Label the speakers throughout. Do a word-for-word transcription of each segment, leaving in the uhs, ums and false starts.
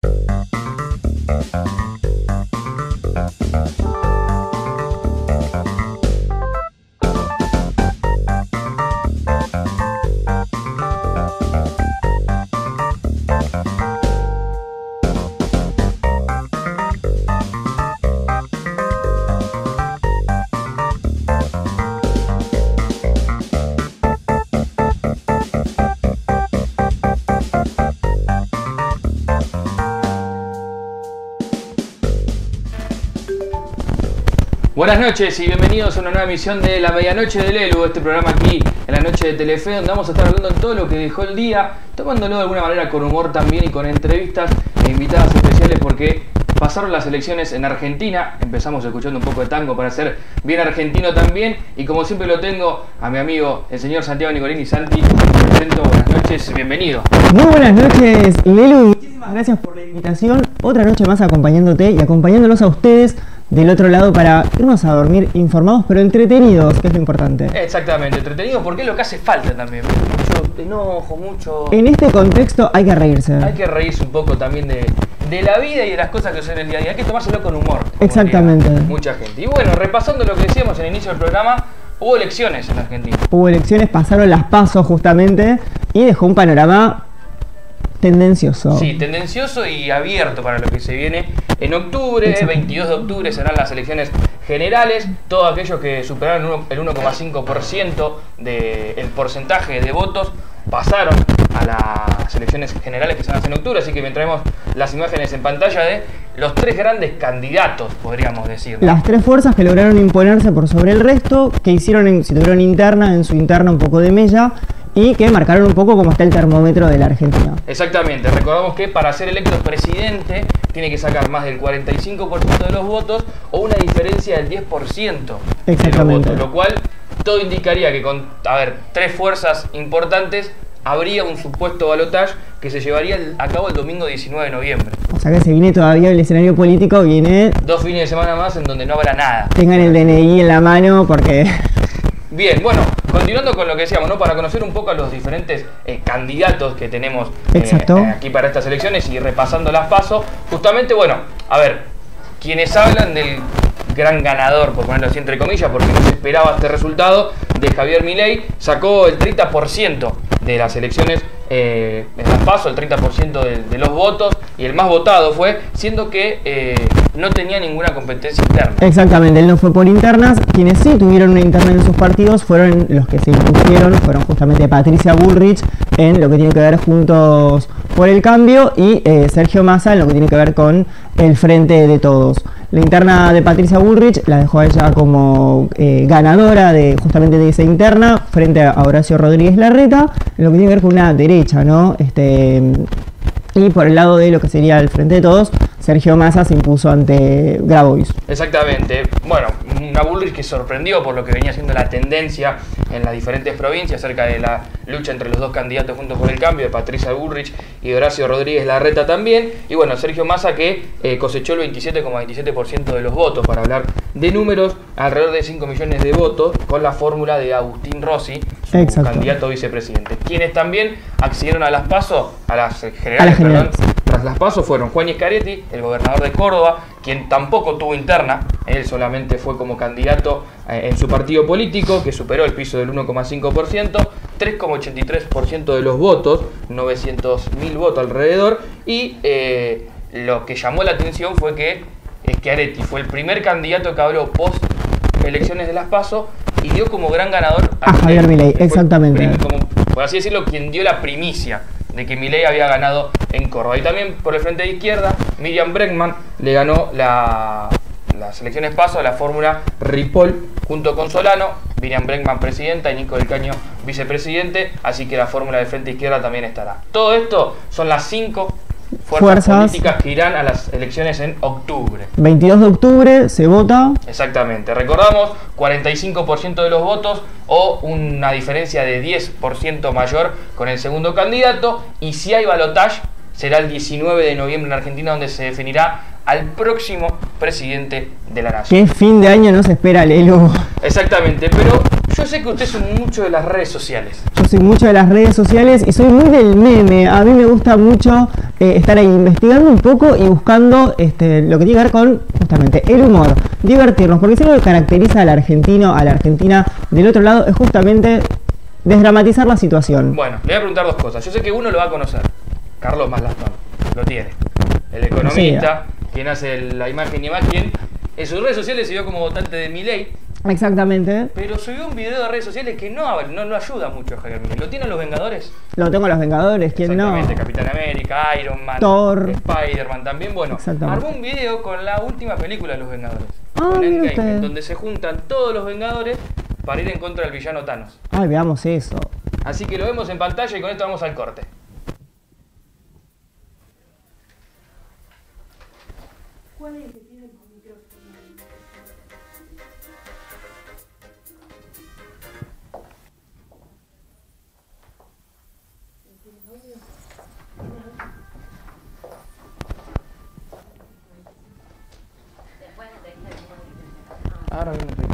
Speaker 1: Buenas noches y bienvenidos a una nueva emisión de La Medianoche del Elu, este programa aquí en la noche de Telefe, donde vamos a estar hablando de todo lo que dejó el día, tomándolo de alguna manera con humor también y con entrevistas e invitadas especiales, porque pasaron las elecciones en Argentina. Empezamos escuchando un poco de tango para ser bien argentino también, y como siempre lo tengo a mi amigo el señor Santiago Nicolini. Santi, te presento, buenas noches, bienvenido.
Speaker 2: Muy buenas noches, Lelu, muchísimas gracias por la invitación. Otra noche más acompañándote y acompañándolos a ustedes del otro lado para irnos a dormir informados pero entretenidos, que es lo importante.
Speaker 1: Exactamente, entretenidos porque es lo que hace falta también. Mucho enojo, mucho...
Speaker 2: En este contexto hay que reírse.
Speaker 1: Hay que reírse un poco también de, de la vida y de las cosas que son el día a día. Hay que tomárselo con humor.
Speaker 2: Exactamente.
Speaker 1: Mucha gente. Y bueno, repasando lo que decíamos en el inicio del programa, hubo elecciones en Argentina.
Speaker 2: Hubo elecciones, pasaron las PASO justamente y dejó un panorama tendencioso.
Speaker 1: Sí, tendencioso y abierto para lo que se viene en octubre. veintidós de octubre serán las elecciones generales. Todos aquellos que superaron el uno coma cinco por ciento del porcentaje de votos pasaron a las elecciones generales que se van a hacer en octubre. Así que mientras vemos las imágenes en pantalla de los tres grandes candidatos, podríamos decir, ¿no?
Speaker 2: Las tres fuerzas que lograron imponerse por sobre el resto, que hicieron, en, si tuvieron interna, en su interna un poco de mella, y que marcaron un poco cómo está el termómetro de la Argentina.
Speaker 1: Exactamente, recordamos que para ser electo presidente tiene que sacar más del cuarenta y cinco por ciento de los votos o una diferencia del diez por ciento de los votos, lo cual todo indicaría que con, a ver, tres fuerzas importantes habría un supuesto balotaje que se llevaría a cabo el domingo diecinueve de noviembre.
Speaker 2: O sea que se viene todavía el escenario político, viene...
Speaker 1: Dos fines de semana más en donde no habrá nada.
Speaker 2: Tengan el D N I en la mano porque...
Speaker 1: Bien, bueno, continuando con lo que decíamos, ¿no? Para conocer un poco a los diferentes eh, candidatos que tenemos eh, eh, aquí para estas elecciones y repasando las PASO, justamente, bueno, a ver, quienes hablan del gran ganador, por ponerlo así entre comillas, porque no se esperaba este resultado, de Javier Milei, sacó el treinta por ciento de las elecciones eh, en las PASO, el treinta por ciento de, de los votos, y el más votado fue, siendo que eh, no tenía ninguna competencia interna.
Speaker 2: Exactamente, él no fue por internas. Quienes sí tuvieron una interna en sus partidos fueron los que se impusieron, fueron justamente Patricia Bullrich en lo que tiene que ver Juntos por el Cambio y eh, Sergio Massa en lo que tiene que ver con el Frente de Todos. La interna de Patricia Bullrich la dejó a ella como eh, ganadora de justamente de esa interna frente a Horacio Rodríguez Larreta, en lo que tiene que ver con una derecha, ¿no? Este, y por el lado de lo que sería el Frente de Todos, Sergio Massa se impuso ante Grabois.
Speaker 1: Exactamente. Bueno, una Bullrich que sorprendió por lo que venía siendo la tendencia en las diferentes provincias acerca de la lucha entre los dos candidatos Juntos por el Cambio, de Patricia Bullrich y Horacio Rodríguez Larreta también. Y bueno, Sergio Massa que eh, cosechó el veintisiete coma veintisiete por ciento de los votos, para hablar de números, alrededor de cinco millones de votos, con la fórmula de Agustín Rossi, su Exacto. candidato a vicepresidente. Quienes también accedieron a las PASO, a las generales, a las perdón, tras las PASO fueron Juan Schiaretti, el gobernador de Córdoba, quien tampoco tuvo interna, él solamente fue como candidato eh, en su partido político, que superó el piso del uno coma cinco por ciento, tres coma ochenta y tres por ciento de los votos, novecientos mil votos alrededor, y eh, lo que llamó la atención fue que Schiaretti fue el primer candidato que habló post elecciones de las PASO y dio como gran ganador
Speaker 2: a, a Javier Milei, exactamente.
Speaker 1: Como, por así decirlo, quien dio la primicia de que Milei había ganado en Córdoba. Y también por el frente de izquierda, Miriam Bregman le ganó la, las elecciones PASO a la fórmula Ripoll junto con Solano, Miriam Bregman presidenta y Nico del Caño vicepresidente, así que la fórmula del frente izquierda también estará. Todo esto son las cinco fuerzas, fuerzas políticas que irán a las elecciones en octubre.
Speaker 2: veintidós de octubre se vota.
Speaker 1: Exactamente, recordamos, cuarenta y cinco por ciento de los votos o una diferencia de diez por ciento mayor con el segundo candidato, y si hay balotaje será el diecinueve de noviembre en Argentina, donde se definirá al próximo presidente de la nación.
Speaker 2: ¿Qué fin de año nos espera, Lelo?
Speaker 1: Exactamente, pero Yo sé que usted es mucho de las redes sociales.
Speaker 2: Yo soy mucho de las redes sociales y soy muy del meme. A mí me gusta mucho eh, estar ahí investigando un poco y buscando este, lo que tiene que ver con justamente el humor, divertirnos, porque si algo que caracteriza al argentino, a la Argentina del otro lado, es justamente desdramatizar la situación.
Speaker 1: Bueno, le voy a preguntar dos cosas. Yo sé que uno lo va a conocer. Carlos Maslastón, lo tiene. El economista, sí, quien hace la imagen y imagen. En sus redes sociales se vio como votante de Milei.
Speaker 2: Exactamente.
Speaker 1: Pero subió un video de redes sociales que no, no, no ayuda mucho a Javier Milei. ¿Lo tienen los Vengadores?
Speaker 2: Lo tengo los Vengadores, ¿quién no?
Speaker 1: Exactamente, Capitán América, Iron Man,
Speaker 2: Thor,
Speaker 1: Spider-Man también. Bueno, armó un video con la última película de los Vengadores.
Speaker 2: Ah,
Speaker 1: con Endgame, en donde se juntan todos los Vengadores para ir en contra del villano Thanos.
Speaker 2: Ay, veamos eso.
Speaker 1: Así que lo vemos en pantalla y con esto vamos al corte. ¿Cuál es? Ahora viene el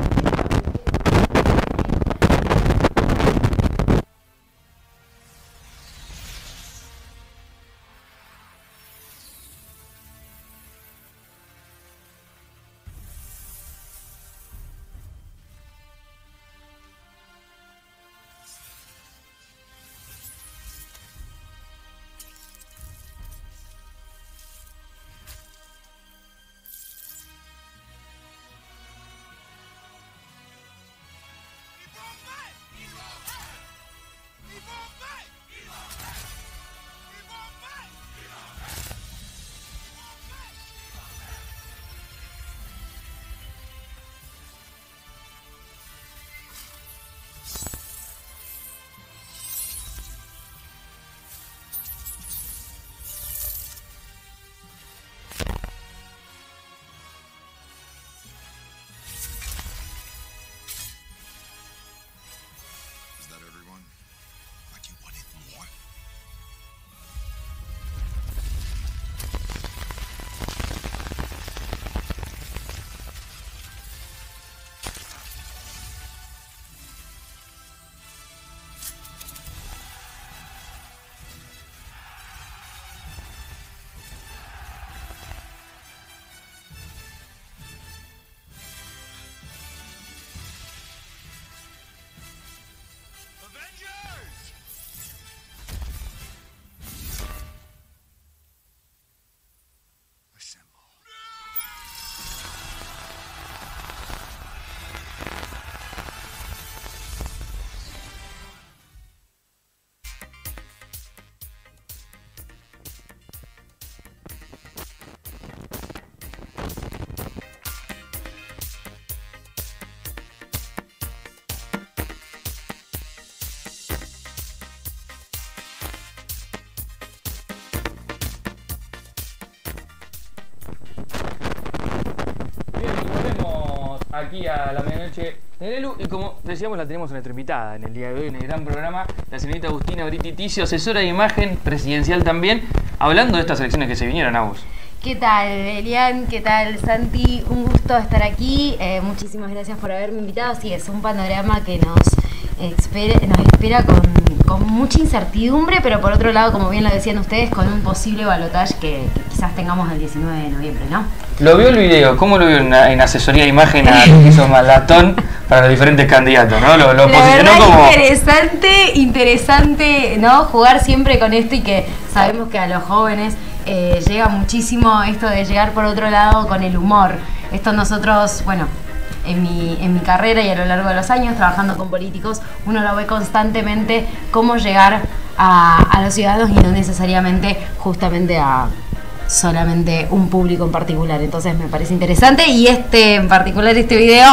Speaker 1: aquí a la medianoche de Lelu, y como decíamos la tenemos nuestra invitada en el día de hoy en el gran programa, la señorita Agustina Britti Ticio, asesora de imagen presidencial también, hablando de estas elecciones que se vinieron. A vos.
Speaker 3: ¿Qué tal, Elian? ¿Qué tal, Santi? Un gusto estar aquí, eh, muchísimas gracias por haberme invitado. Sí, es un panorama que nos espera, nos espera con, con mucha incertidumbre, pero por otro lado, como bien lo decían ustedes, con un posible balotaje que, que quizás tengamos el diecinueve de noviembre, ¿no?
Speaker 1: Lo vio el video, ¿cómo lo vio en, en asesoría de imagen a lo que hizo Maslastón para los diferentes candidatos, ¿no? Lo, lo
Speaker 3: La
Speaker 1: posicionó
Speaker 3: verdad,
Speaker 1: como...
Speaker 3: interesante, interesante, ¿no? Jugar siempre con esto, y que sabemos que a los jóvenes eh, llega muchísimo esto de llegar por otro lado con el humor. Esto nosotros, bueno, en mi, en mi carrera y a lo largo de los años trabajando con políticos, uno lo ve constantemente cómo llegar a, a los ciudadanos y no necesariamente justamente a solamente un público en particular. Entonces me parece interesante, y este en particular, este video,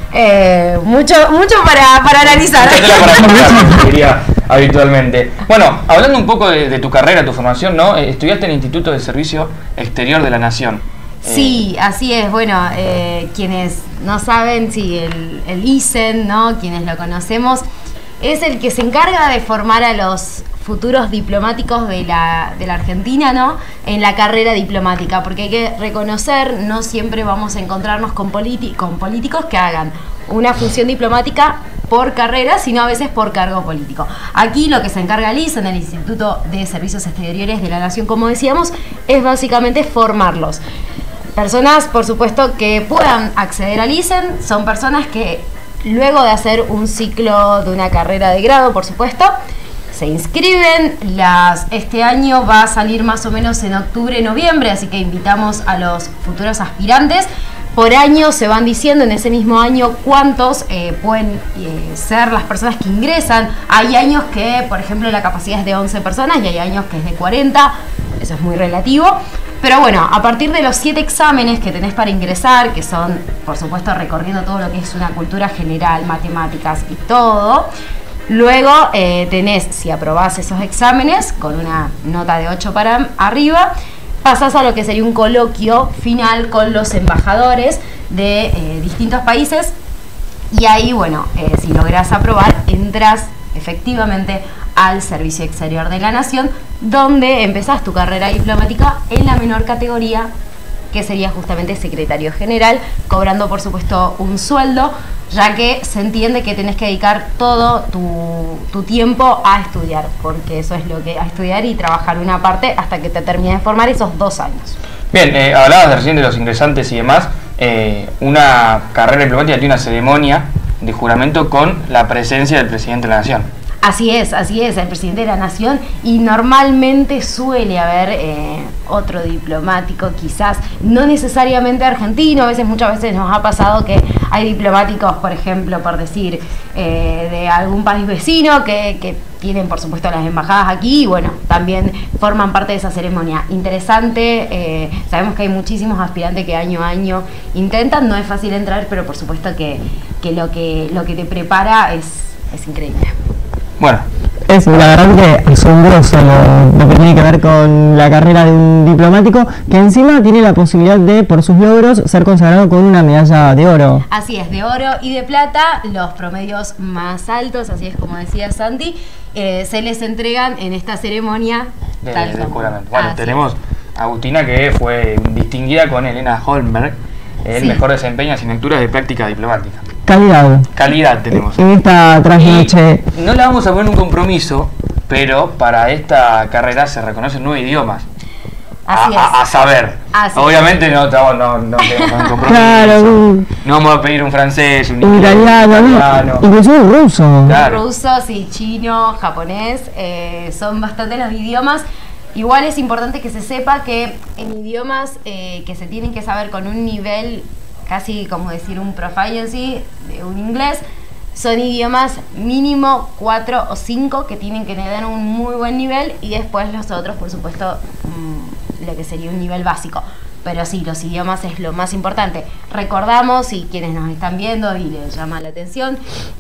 Speaker 3: eh, mucho mucho para, para analizar.
Speaker 1: Para diría habitualmente. Bueno, hablando un poco de, de tu carrera, tu formación, ¿no? Eh, estudiaste en el Instituto de Servicio Exterior de la Nación.
Speaker 3: Sí, así es. Bueno, eh, quienes no saben, sí, el, el I S E N, ¿no? Quienes lo conocemos, es el que se encarga de formar a los futuros diplomáticos de la, de la Argentina, ¿no? En la carrera diplomática, porque hay que reconocer, no siempre vamos a encontrarnos con, con políticos que hagan una función diplomática por carrera, sino a veces por cargo político. Aquí lo que se encarga el I S E, en el Instituto de Servicios Exteriores de la Nación, como decíamos, es básicamente formarlos. Personas, por supuesto, que puedan acceder al I S E N, son personas que luego de hacer un ciclo de una carrera de grado, por supuesto, se inscriben. Las, este año va a salir más o menos en octubre, noviembre, así que invitamos a los futuros aspirantes. Por año se van diciendo en ese mismo año cuántos eh, pueden eh, ser las personas que ingresan. Hay años que, por ejemplo, la capacidad es de once personas y hay años que es de cuarenta, eso es muy relativo. Pero bueno, a partir de los siete exámenes que tenés para ingresar, que son, por supuesto, recorriendo todo lo que es una cultura general, matemáticas y todo, luego eh, tenés, si aprobás esos exámenes, con una nota de ocho para arriba, pasás a lo que sería un coloquio final con los embajadores de eh, distintos países, y ahí, bueno, eh, si lográs aprobar, entras efectivamente al Servicio Exterior de la Nación, donde empezás tu carrera diplomática en la menor categoría, que sería justamente secretario general, cobrando por supuesto un sueldo, ya que se entiende que tenés que dedicar todo tu, tu tiempo a estudiar, porque eso es lo que, a estudiar y trabajar una parte hasta que te termines de formar esos dos años.
Speaker 1: Bien, eh, hablabas de recién de los ingresantes y demás. Eh, una carrera diplomática tiene una ceremonia de juramento con la presencia del presidente de la Nación.
Speaker 3: Así es, así es, el presidente de la Nación, y normalmente suele haber eh, otro diplomático, quizás no necesariamente argentino. A veces, muchas veces nos ha pasado que hay diplomáticos, por ejemplo, por decir, eh, de algún país vecino que, que tienen, por supuesto, las embajadas aquí, y bueno, también forman parte de esa ceremonia. Interesante, eh, sabemos que hay muchísimos aspirantes que año a año intentan, no es fácil entrar, pero por supuesto que, que, lo, que lo que te prepara es, es increíble.
Speaker 1: Bueno,
Speaker 2: es la verdad que asombroso lo, lo que tiene que ver con la carrera de un diplomático, que encima tiene la posibilidad de, por sus logros, ser consagrado con una medalla de oro.
Speaker 3: Así es, de oro y de plata, los promedios más altos, así es como decía Santi, eh, se les entregan en esta ceremonia
Speaker 1: de,
Speaker 3: tal
Speaker 1: de
Speaker 3: como.
Speaker 1: juramento. Bueno,
Speaker 3: Así
Speaker 1: tenemos a Agustina, que fue distinguida con Elena Holmberg, el
Speaker 3: Sí.
Speaker 1: mejor desempeño en asignaturas de práctica diplomática.
Speaker 2: Calidad.
Speaker 1: Calidad tenemos.
Speaker 2: En esta trasnoche.
Speaker 1: Y no la vamos a poner un compromiso, pero para esta carrera se reconocen nueve idiomas.
Speaker 3: Así
Speaker 1: a, a, a
Speaker 3: es.
Speaker 1: saber.
Speaker 3: Así
Speaker 1: Obviamente no, no, no, no tenemos un compromiso.
Speaker 2: Claro, un,
Speaker 1: No vamos a pedir un francés, un,
Speaker 2: un
Speaker 1: inglés,
Speaker 2: italiano,
Speaker 1: un
Speaker 2: ¿no?
Speaker 1: italiano.
Speaker 2: Inclusive un ruso.
Speaker 1: Claro.
Speaker 3: Ruso, sí, chino, japonés, eh, son bastante los idiomas. Igual es importante que se sepa que en idiomas eh, que se tienen que saber con un nivel, casi como decir un proficiency de un inglés, son idiomas mínimo cuatro o cinco que tienen que tener un muy buen nivel, y después los otros, por supuesto, mmm, lo que sería un nivel básico. Pero sí, los idiomas es lo más importante. Recordamos, y quienes nos están viendo y les llama la atención,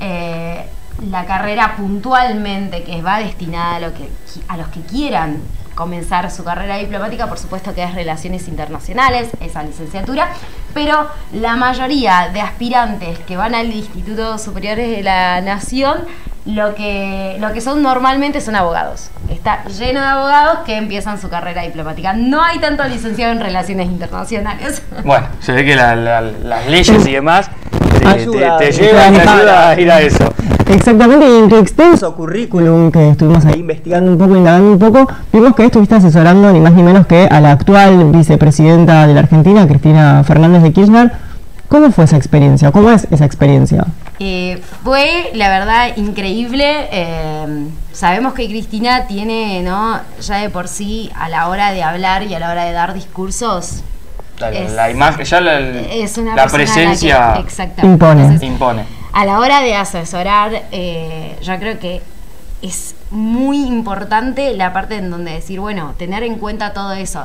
Speaker 3: eh, la carrera puntualmente que va destinada a, lo que, a los que quieran comenzar su carrera diplomática, por supuesto que es Relaciones Internacionales, esa licenciatura, pero la mayoría de aspirantes que van al Instituto Superior de la Nación, lo que, lo que son normalmente son abogados. Está lleno de abogados que empiezan su carrera diplomática. No hay tanto licenciado en Relaciones Internacionales.
Speaker 1: Bueno, se ve que la, la, las leyes y demás te,
Speaker 2: Ayuda,
Speaker 1: te, te
Speaker 2: te
Speaker 1: llevan, te
Speaker 2: ayuda.
Speaker 1: ayuda a ir a eso.
Speaker 2: Exactamente, y en tu extenso currículum que estuvimos ahí investigando un poco, indagando un poco, vimos que estuviste asesorando ni más ni menos que a la actual vicepresidenta de la Argentina, Cristina Fernández de Kirchner. ¿Cómo fue esa experiencia? ¿Cómo es esa experiencia?
Speaker 3: Eh, fue, la verdad, increíble. Eh, sabemos que Cristina tiene, ¿no?, ya de por sí, a la hora de hablar y a la hora de dar discursos,
Speaker 1: La,
Speaker 3: es,
Speaker 1: la imagen, ya la,
Speaker 3: es una
Speaker 1: la
Speaker 3: persona
Speaker 1: presencia
Speaker 3: que, exactamente.
Speaker 2: impone.
Speaker 3: Entonces,
Speaker 1: impone.
Speaker 3: a la hora de asesorar, eh, yo creo que es muy importante la parte en donde decir, bueno, tener en cuenta todo eso.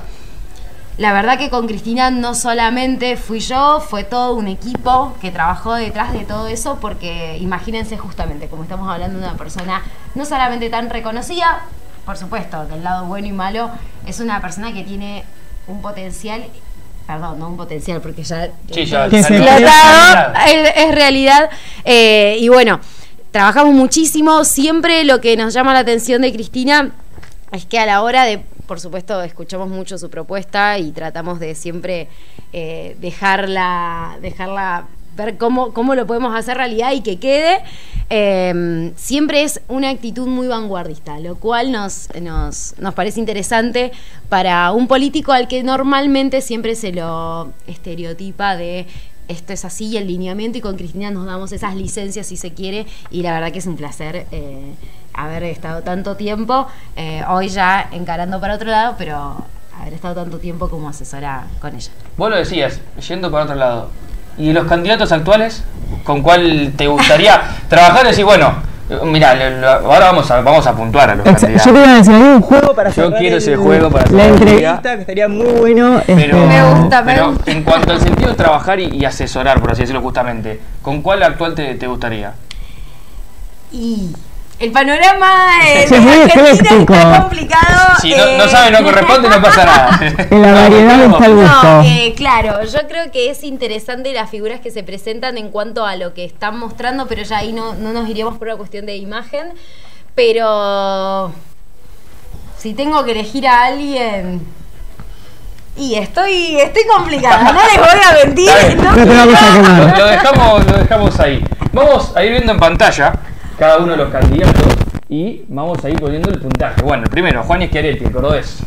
Speaker 3: La verdad que con Cristina no solamente fui yo, fue todo un equipo que trabajó detrás de todo eso, porque imagínense, justamente, como estamos hablando de una persona no solamente tan reconocida, por supuesto, del lado bueno y malo, es una persona que tiene un potencial, perdón, no un potencial, porque ya,
Speaker 1: Sí, ya
Speaker 2: Que se
Speaker 3: explotado, es, es realidad, eh, y bueno, trabajamos muchísimo. Siempre lo que nos llama la atención de Cristina es que a la hora de, por supuesto, escuchamos mucho su propuesta y tratamos de siempre eh, dejarla, dejarla ver cómo, cómo lo podemos hacer realidad y que quede. eh, siempre es una actitud muy vanguardista, lo cual nos, nos, nos parece interesante para un político al que normalmente siempre se lo estereotipa de esto es así y el lineamiento, y con Cristina nos damos esas licencias si se quiere, y la verdad que es un placer eh, haber estado tanto tiempo, eh, hoy ya encarando para otro lado, pero haber estado tanto tiempo como asesora con ella.
Speaker 1: Vos lo decías, yendo para otro lado. ¿Y los candidatos actuales? ¿Con cuál te gustaría trabajar? Y decir, bueno, mirá, lo, lo, ahora vamos a, vamos a puntuar a los
Speaker 2: Exacto.
Speaker 1: candidatos.
Speaker 2: Yo te iba a decir, hay un juego para
Speaker 1: Yo
Speaker 2: cerrar
Speaker 1: quiero
Speaker 2: el-
Speaker 1: ese juego para
Speaker 2: la
Speaker 1: cerrar el
Speaker 2: entrevista,
Speaker 1: día.
Speaker 2: que estaría muy bueno.
Speaker 1: Pero,
Speaker 2: este,
Speaker 3: Me gusta, me
Speaker 1: pero
Speaker 3: gusta.
Speaker 1: en cuanto al sentido de trabajar y, y asesorar, por así decirlo justamente, ¿con cuál actual te, te gustaría?
Speaker 3: Y el panorama eh,
Speaker 2: Sí,
Speaker 3: de
Speaker 2: es muy
Speaker 3: Argentina
Speaker 2: ecléctico.
Speaker 3: está complicado.
Speaker 1: Si no,
Speaker 3: eh,
Speaker 1: no sabe, no corresponde, no pasa nada.
Speaker 2: En la variedad está el gusto.
Speaker 3: No, eh, claro, yo creo que es interesante las figuras que se presentan en cuanto a lo que están mostrando, pero ya ahí no, no nos iríamos por una cuestión de imagen. Pero si tengo que elegir a alguien, y estoy, estoy complicada, no les voy a mentir.
Speaker 1: Está bien.
Speaker 3: No,
Speaker 2: No te vamos a quemar.
Speaker 1: Lo, lo dejamos, lo dejamos ahí. Vamos a ir viendo en pantalla cada uno de los candidatos y vamos a ir poniendo el puntaje. Bueno, el primero, Juan Schiaretti, el cordobés.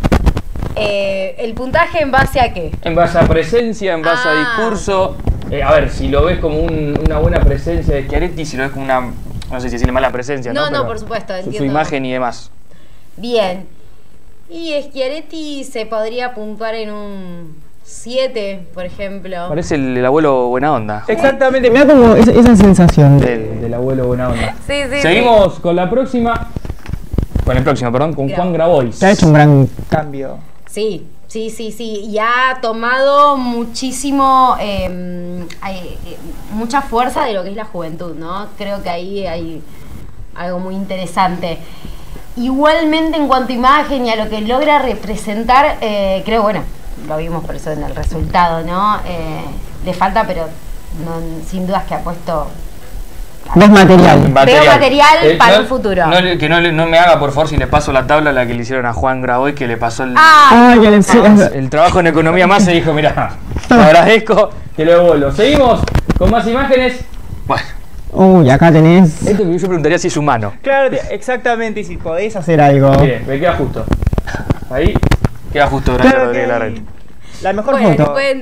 Speaker 3: Eh, ¿el puntaje en base a qué?
Speaker 1: En base a presencia, en base
Speaker 3: Ah.
Speaker 1: a discurso. Eh, a ver, si lo ves como un- una buena presencia de Schiaretti, si lo ves como una, no sé si decirle mala presencia, ¿no?
Speaker 3: No, no,
Speaker 1: Pero
Speaker 3: por supuesto,
Speaker 1: su- su,
Speaker 3: entiendo.
Speaker 1: imagen y demás.
Speaker 3: Bien. Y Schiaretti se podría puntuar en un siete, por ejemplo.
Speaker 1: Parece el, el abuelo buena onda.
Speaker 2: Exactamente, me da como esa, esa sensación.
Speaker 1: Del, del abuelo buena onda.
Speaker 3: Sí, sí,
Speaker 1: Seguimos con la próxima. Con el próximo, perdón, con Juan Grabois.
Speaker 2: Que ha hecho un gran cambio.
Speaker 3: Sí, sí, sí, sí. Y ha tomado muchísimo, eh, hay, eh, mucha fuerza de lo que es la juventud, ¿no? Creo que ahí hay algo muy interesante. Igualmente, en cuanto a imagen y a lo que logra representar, eh, creo, bueno, lo vimos por eso en el resultado, ¿no? Eh, le falta, pero no, sin dudas que ha puesto...
Speaker 2: Ves material.
Speaker 3: Veo material para
Speaker 1: no-
Speaker 3: un futuro.
Speaker 1: no le- que no, le- no me haga, por favor, si le paso la tabla a la que le hicieron a Juan Grabois, que le pasó el,
Speaker 3: ¡Ah!
Speaker 2: Ah, que le- sí, es-
Speaker 1: el trabajo en economía más, se dijo, mirá, te agradezco, que lo devuelvo. Seguimos con más imágenes. Bueno,
Speaker 2: Uy, acá tenés.
Speaker 1: esto que yo preguntaría si es humano.
Speaker 2: Claro, exactamente, si podéis hacer algo.
Speaker 1: Bien, me queda justo. Ahí queda justo, gracias
Speaker 2: Claro
Speaker 1: Rodríguez
Speaker 2: que
Speaker 1: Larreta.
Speaker 2: la mejor
Speaker 3: Bueno,
Speaker 2: foto.
Speaker 3: pueden-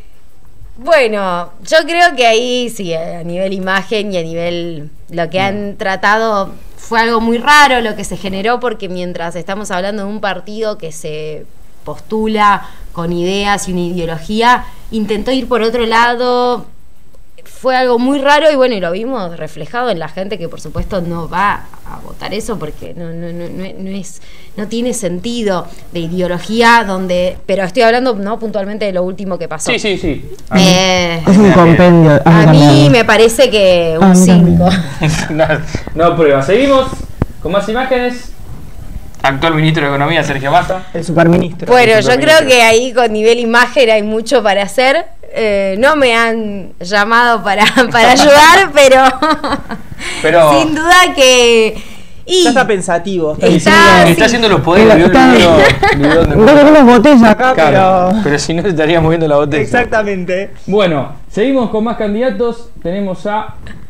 Speaker 3: bueno, yo creo que ahí sí, a nivel imagen y a nivel lo que han tratado fue algo muy raro lo que se generó, porque mientras estamos hablando de un partido que se postula con ideas y una ideología, intentó ir por otro lado. Fue algo muy raro y bueno, y lo vimos reflejado en la gente que por supuesto no va a votar eso porque no, no, no, no, no es, no tiene sentido de ideología donde, pero estoy hablando no puntualmente de lo último que pasó.
Speaker 1: Sí, sí, sí.
Speaker 3: Eh,
Speaker 2: Es un compendio.
Speaker 3: a
Speaker 2: mí
Speaker 3: mí
Speaker 2: también.
Speaker 3: me parece que
Speaker 2: A
Speaker 3: un
Speaker 2: mí
Speaker 3: cinco.
Speaker 2: también.
Speaker 1: no, no prueba. Seguimos con más imágenes. Actual ministro de Economía, Sergio Massa.
Speaker 2: El superministro.
Speaker 3: Bueno, yo
Speaker 1: Superministro.
Speaker 3: creo que ahí con nivel imagen hay mucho para hacer. Eh, no me han llamado para, para ayudar, pero,
Speaker 1: Pero-
Speaker 3: sin duda que... Y
Speaker 2: Ya está pensativo. Está
Speaker 3: Está-
Speaker 2: diciendo-
Speaker 3: sí.
Speaker 1: Está haciendo los poderes.
Speaker 2: Está-
Speaker 1: vio el
Speaker 2: está-
Speaker 1: video- video donde-
Speaker 2: No tenemos botella acá,
Speaker 1: Claro,
Speaker 2: pero.
Speaker 1: pero si no te estaría moviendo la botella.
Speaker 2: Exactamente.
Speaker 1: Bueno, seguimos con más candidatos. Tenemos a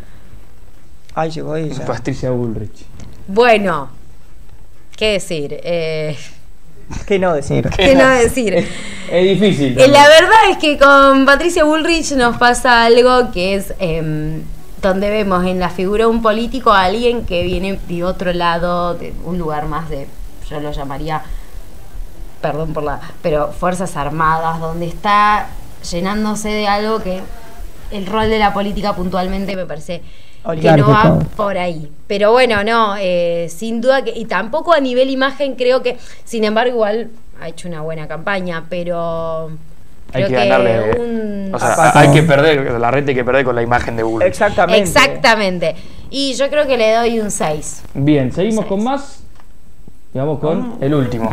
Speaker 2: Ay, llegó ella.
Speaker 1: Patricia Bullrich.
Speaker 3: bueno, ¿qué decir? Eh,
Speaker 2: ¿Qué no decir?
Speaker 3: ¿Qué no decir?
Speaker 1: Es difícil.
Speaker 3: Eh, La verdad es que con Patricia Bullrich nos pasa algo que es eh, donde vemos en la figura de un político a alguien que viene de otro lado, de un lugar más de, yo lo llamaría, perdón por la, pero Fuerzas Armadas, donde está llenándose de algo que el rol de la política puntualmente me parece que no va
Speaker 2: Oligárquico.
Speaker 3: por ahí. Pero bueno, no, eh, sin duda que, y tampoco a nivel imagen creo que, sin embargo, igual ha hecho una buena campaña, pero
Speaker 1: Hay
Speaker 3: creo
Speaker 1: que ganarle.
Speaker 3: un-
Speaker 1: O sea,
Speaker 2: Aparte-
Speaker 1: hay que perder. La red hay que perder con la imagen de Bullrich.
Speaker 2: Exactamente.
Speaker 3: Exactamente. Y yo creo que le doy un seis.
Speaker 1: Bien, seguimos
Speaker 3: Seis.
Speaker 1: con más. Y vamos con el último.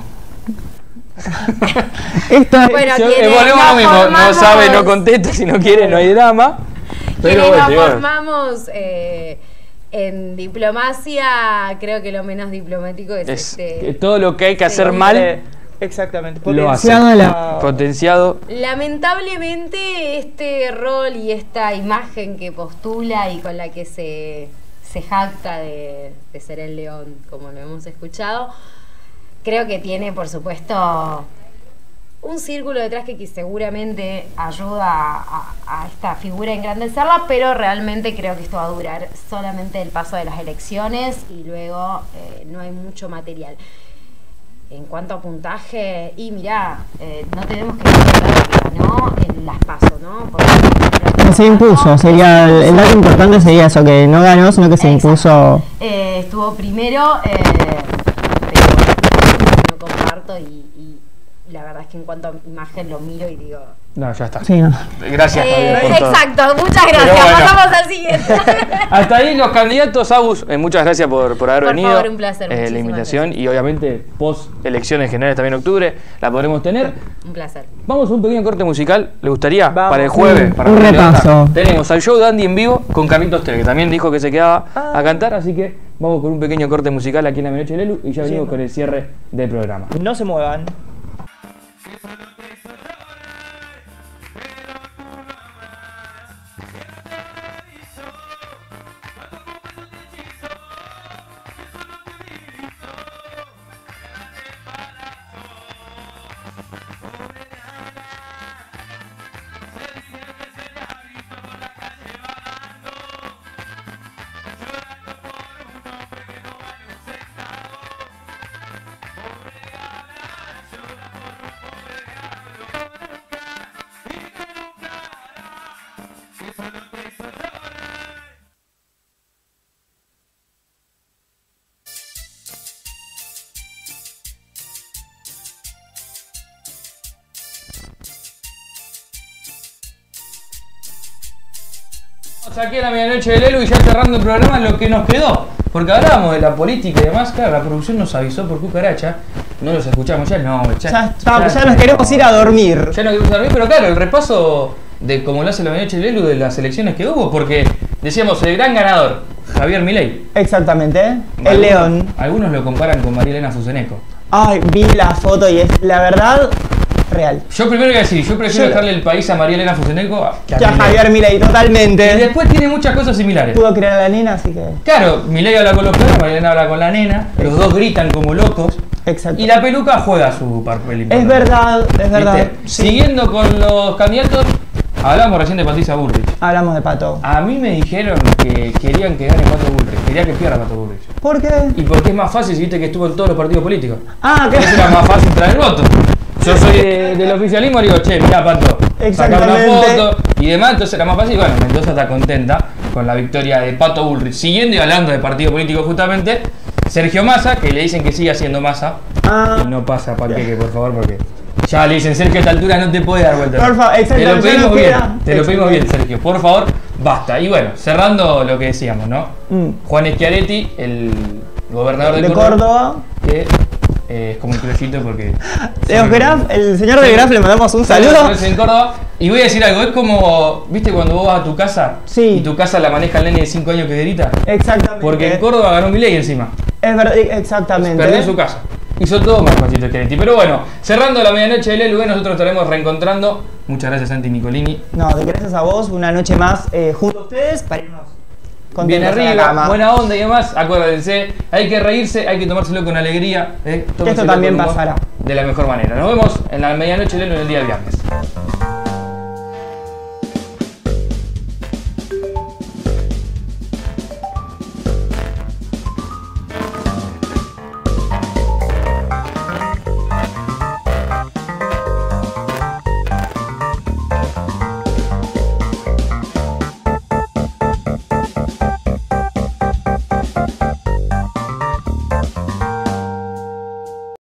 Speaker 2: Esto es.
Speaker 3: Bueno,
Speaker 1: Yo-
Speaker 3: quienes
Speaker 1: eh, volvemos a lo
Speaker 3: nos
Speaker 1: mismo. No
Speaker 3: formamos-
Speaker 1: sabe, no contesta. Si no quiere, no hay drama. Pero
Speaker 3: Quienes
Speaker 1: bueno,
Speaker 3: nos
Speaker 1: igual.
Speaker 3: formamos eh, en diplomacia, creo que lo menos diplomático es,
Speaker 1: Es
Speaker 3: este.
Speaker 1: que todo lo que hay que hacer
Speaker 2: Eh,
Speaker 1: mal,
Speaker 2: Exactamente.
Speaker 1: Lo hace.
Speaker 2: Potenciado la.
Speaker 1: potenciado.
Speaker 3: Lamentablemente este rol y esta imagen que postula y con la que se, se jacta de, de ser el león, como lo hemos escuchado. Creo que tiene, por supuesto, un círculo detrás que, que seguramente ayuda a, a, a esta figura a engrandecerla, pero realmente creo que esto va a durar solamente el paso de las elecciones y luego eh, no hay mucho material. En cuanto a puntaje, y mirá, eh, no tenemos que olvidar que ganó en las PASO, ¿no? Porque
Speaker 2: se impuso, sería el, el dato importante sería eso, que no ganó, sino que se
Speaker 3: Exacto.
Speaker 2: impuso.
Speaker 3: Eh, estuvo primero, eh, pero no comparto y, y la verdad es que en cuanto a imagen lo miro y digo...
Speaker 1: No, ya está.
Speaker 2: Sí, no.
Speaker 1: Gracias, Javier,
Speaker 3: Eh,
Speaker 1: por todo.
Speaker 3: exacto, muchas gracias.
Speaker 1: Pero bueno.
Speaker 3: Pasamos al siguiente.
Speaker 1: Hasta ahí los candidatos, Agus. Eh, muchas gracias por, por haber
Speaker 3: Por
Speaker 1: venido.
Speaker 3: favor, un placer,
Speaker 1: Eh, la
Speaker 3: muchísimas
Speaker 1: invitación
Speaker 3: gracias.
Speaker 1: y obviamente post elecciones generales también en octubre la podremos tener.
Speaker 3: Un placer.
Speaker 1: Vamos a un pequeño corte musical, ¿le gustaría?
Speaker 2: Vamos.
Speaker 1: Para el jueves.
Speaker 2: Un-
Speaker 1: para
Speaker 2: un
Speaker 1: la
Speaker 2: repaso.
Speaker 1: levantada. Tenemos al show de Andy en vivo con Carlitos Tel, que también dijo que se quedaba a cantar, así que vamos con un pequeño corte musical aquí en la Medianoche de Lelu y ya venimos con el cierre del programa.
Speaker 2: No se muevan.
Speaker 1: Aquí en la Medianoche de Lelu y ya cerrando el programa lo que nos quedó. Porque hablábamos de la política y demás, claro, la producción nos avisó por cucaracha. No los escuchamos ya, no, ya,
Speaker 2: Ya, está, ya nos queremos ir a dormir.
Speaker 1: Ya no queremos dormir, pero claro, el repaso de cómo lo hace la Medianoche de Lelu de las elecciones que hubo, porque decíamos el gran ganador, Javier Milei.
Speaker 2: Exactamente, ¿eh? El
Speaker 1: Algunos-
Speaker 2: león.
Speaker 1: Algunos lo comparan con María Elena Fuseneco.
Speaker 2: Ay, vi la foto y es la verdad real.
Speaker 1: Yo primero voy a decir, yo prefiero
Speaker 2: Yo-
Speaker 1: dejarle el país a María Elena Fuseneco a- que a
Speaker 2: Que a
Speaker 1: Milei.
Speaker 2: Javier Milei,
Speaker 1: Y
Speaker 2: totalmente.
Speaker 1: después tiene muchas cosas similares.
Speaker 2: Pudo crear a la nena, así que.
Speaker 1: Claro, Milei habla con los perros, María Elena habla con la nena, los dos gritan como locos.
Speaker 2: Exacto.
Speaker 1: Y la peluca juega su papel importante.
Speaker 2: Es verdad, es verdad.
Speaker 1: ¿Viste?
Speaker 2: Sí.
Speaker 1: Siguiendo con los candidatos, hablamos recién de Patricia Bullrich.
Speaker 2: Hablamos de Pato.
Speaker 1: A mí me dijeron que querían que gane Pato Bullrich, quería que pierda Pato Bullrich.
Speaker 2: ¿Por qué?
Speaker 1: Y porque es más fácil si viste que estuvo en todos los partidos políticos.
Speaker 2: Ah, ¿qué?
Speaker 1: Entonces era más fácil traer el voto. Yo soy de- del oficialismo y digo, che, mirá Pato, sacar una
Speaker 2: Exactamente.
Speaker 1: foto y demás, entonces era más fácil. Y bueno, Mendoza está contenta con la victoria de Pato Bullrich. Siguiendo y hablando de partido político justamente, Sergio Massa, que le dicen que sigue siendo Massa,
Speaker 2: Ah,
Speaker 1: y no pasa Panqueque, por favor, porque ya le dicen, Sergio, a esta altura no te puede dar vuelta.
Speaker 2: Por favor,
Speaker 1: Te
Speaker 2: exactamente,
Speaker 1: lo
Speaker 2: ya
Speaker 1: pedimos
Speaker 2: no
Speaker 1: bien,
Speaker 2: queda.
Speaker 1: te lo pedimos bien, Sergio, por favor, basta. Y bueno, cerrando lo que decíamos, ¿no?
Speaker 2: Mm.
Speaker 1: Juan Schiaretti, el gobernador de,
Speaker 2: de
Speaker 1: Córdoba,
Speaker 2: Córdoba.
Speaker 1: que eh, es como un criollito porque...
Speaker 2: Leo Graf, el señor de Graf, le mandamos un saludo.
Speaker 1: En Córdoba. Y voy a decir algo, es como, ¿viste cuando vos vas a tu casa
Speaker 2: Sí.
Speaker 1: y tu casa la maneja el nene de cinco años que grita?
Speaker 2: Exactamente.
Speaker 1: Porque en Córdoba ganó Milei encima.
Speaker 2: Es verdad, exactamente.
Speaker 1: Perdió su casa. Hizo todo más Juancito Schiaretti. Pero bueno, cerrando la medianoche de Lelu, nosotros estaremos reencontrando. Muchas gracias, Santi Nicolini.
Speaker 2: No, de gracias a vos, una noche más eh, junto a ustedes para irnos
Speaker 1: Bien
Speaker 2: contentos a la
Speaker 1: arriba,
Speaker 2: cama.
Speaker 1: buena onda y demás. Acuérdense, hay que reírse, hay que tomárselo con alegría. ¿eh?
Speaker 2: Que esto
Speaker 1: Tómenselo
Speaker 2: también
Speaker 1: con humor
Speaker 2: pasará.
Speaker 1: De la mejor manera. Nos vemos en la medianoche de Lelu en el día viernes.